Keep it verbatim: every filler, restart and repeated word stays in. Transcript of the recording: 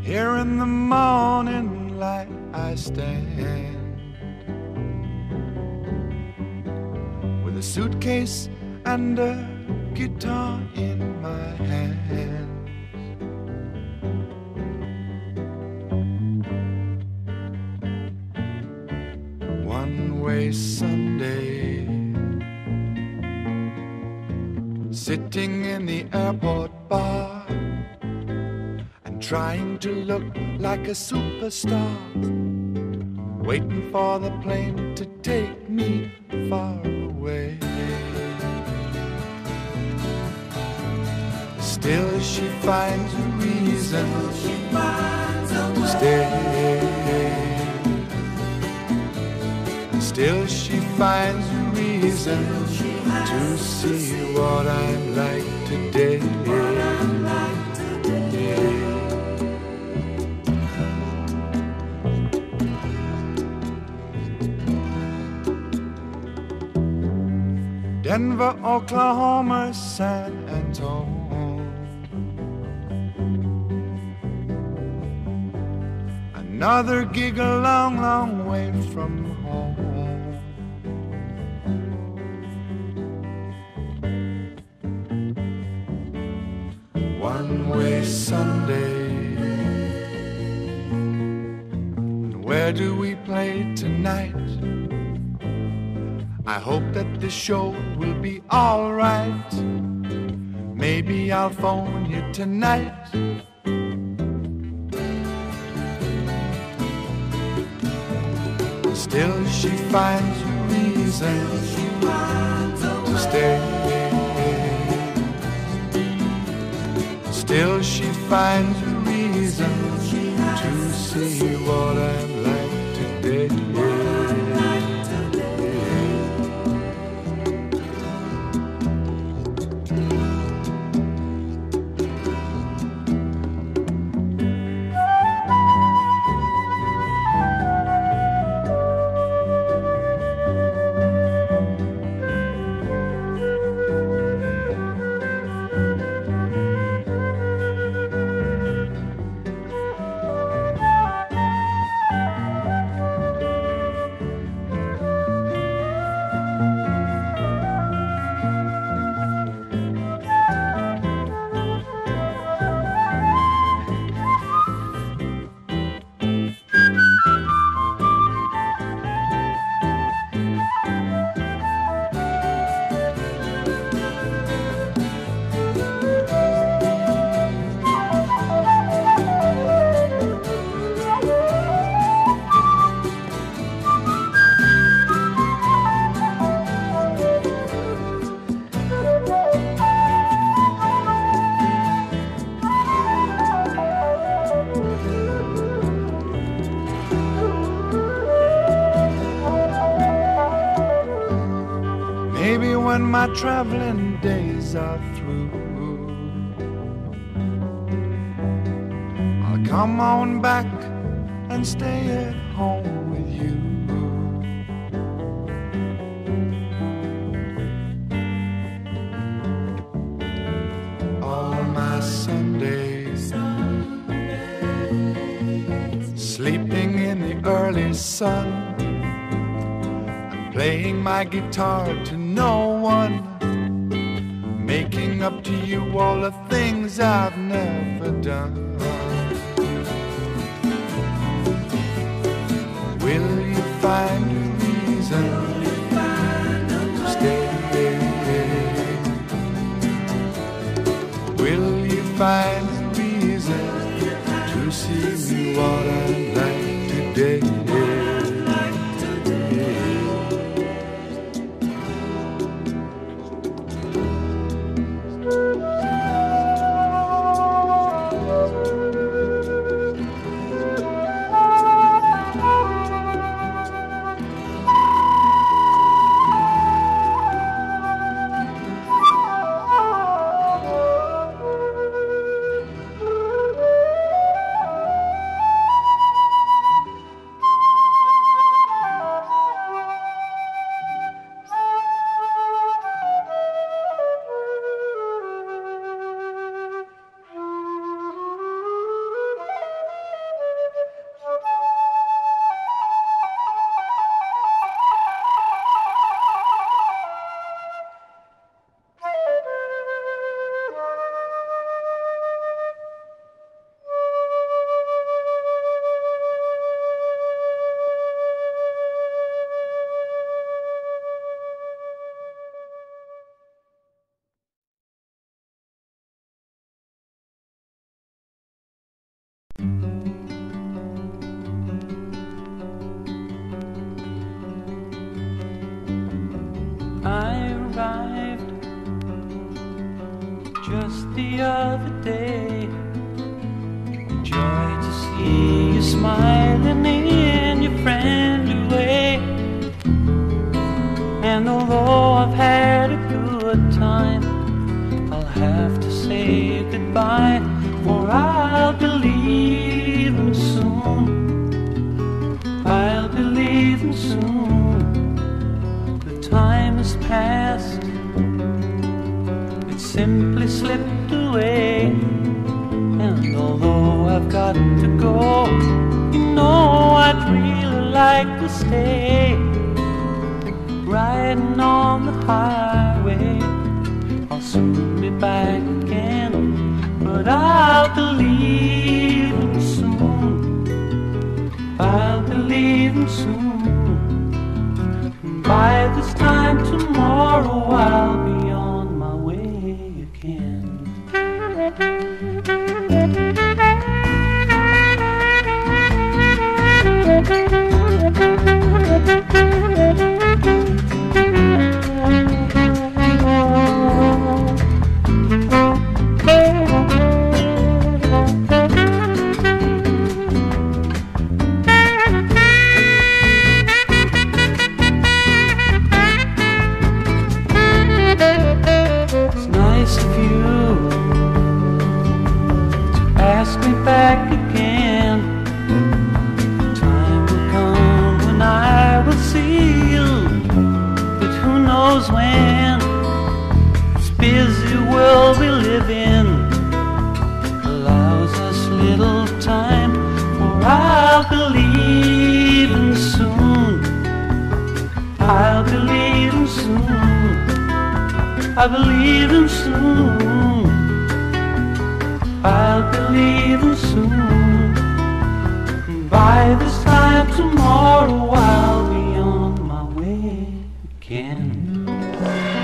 Here in the morning light I stand, with a suitcase and a guitar in my hand. One-way Sunday, sitting in the airport bar and trying to look like a superstar, waiting for the plane to take me far away. Still she finds a reason to stay. Still she finds a reason to see what I'm like today. Denver, Oklahoma, San Antonio, another gig a long, long way from home. One-way Sunday, and where do we play tonight? I hope that the show will be all right. Maybe I'll phone you tonight. Still she finds a reason to stay. Still she finds a reason to see what I'm like today. Maybe when my traveling days are through, I'll come on back and stay at home with you. All my Sundays, sleeping in the early sun, playing my guitar to no one, making up to you all the things I've never done. Will you find a reason to stay? Will you find a reason to see me what I'm like today? Just the other day, joy to see you smiling in your friendly way. And although I've had a good time, I'll have to say goodbye, for I'll be leaving soon. I'll be leaving soon. The time has passed, it simply slipped away. And although I've got to go, you know I'd really like to stay, riding on the highway. I'll soon be back again, but I'll be leaving soon. I'll be leaving soon. By this time tomorrow I'll be on my way again. It's nice of you to ask me back again. Time will come when I will see you, but who knows when. This busy world we live in allows us little time, for I'll be leaving soon. I'll be leaving soon. I'll be leaving soon. I'll be leaving soon. By this time tomorrow I'll be on my way again.